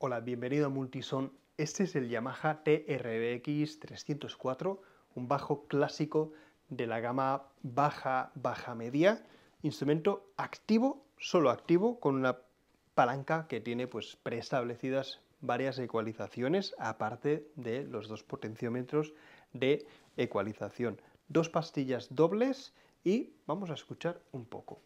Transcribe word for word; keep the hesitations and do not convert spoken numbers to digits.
Hola, bienvenido a Multison. Este es el Yamaha T R B X trescientos cuatro, un bajo clásico de la gama baja, baja media, instrumento activo, solo activo, con una palanca que tiene pues preestablecidas varias ecualizaciones, aparte de los dos potenciómetros de ecualización. Dos pastillas dobles y vamos a escuchar un poco.